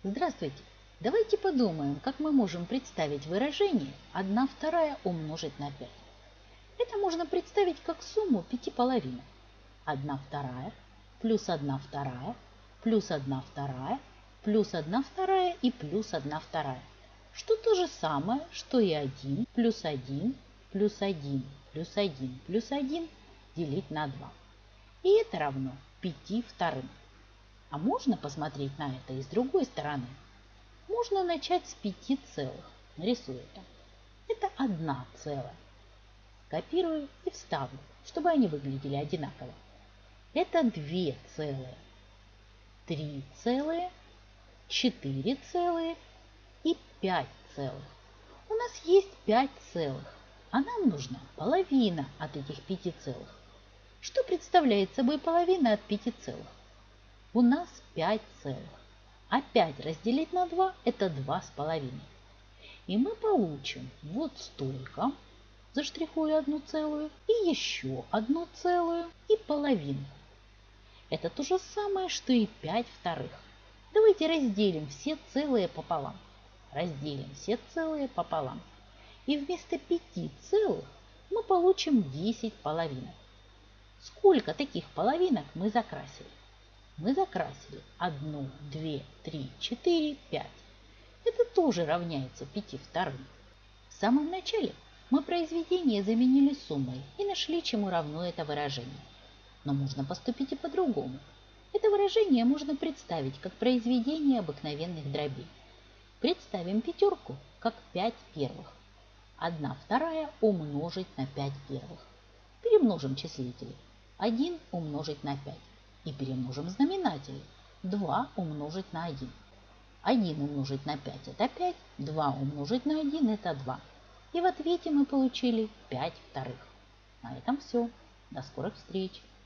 Здравствуйте! Давайте подумаем, как мы можем представить выражение 1/2 умножить на 5. Это можно представить как сумму 5 половинок. 1/2 плюс 1/2 плюс 1/2 плюс 1/2 и плюс 1/2. Что то же самое, что и 1 плюс 1 плюс 1 плюс 1 плюс 1 делить на 2. И это равно 5 вторым. А можно посмотреть на это и с другой стороны. Можно начать с 5 целых. Нарисую это. Это 1 целая. Копирую и вставлю, чтобы они выглядели одинаково. Это 2 целые, 3 целые, 4 целые и 5 целых. У нас есть 5 целых, а нам нужна половина от этих 5 целых. Что представляет собой половина от 5 целых? У нас 5 целых, а 5 разделить на 2 – это 2,5. И мы получим вот столько, заштрихую 1 целую, и еще 1 целую и половину. Это то же самое, что и 5 вторых. Давайте разделим все целые пополам. Разделим все целые пополам. И вместо 5 целых мы получим 10 половинок. Сколько таких половинок мы закрасили? Мы закрасили 1, 2, 3, 4, 5. Это тоже равняется 5 вторым. В самом начале мы произведение заменили суммой и нашли, чему равно это выражение. Но можно поступить и по-другому. Это выражение можно представить как произведение обыкновенных дробей. Представим пятерку как 5 первых. 1/2 умножить на 5 первых. Перемножим числители. 1 умножить на 5. И перемножим знаменатели. 2 умножить на 1. 1 умножить на 5 это 5, 2 умножить на 1 это 2. И в ответе мы получили 5 вторых. На этом все. До скорых встреч!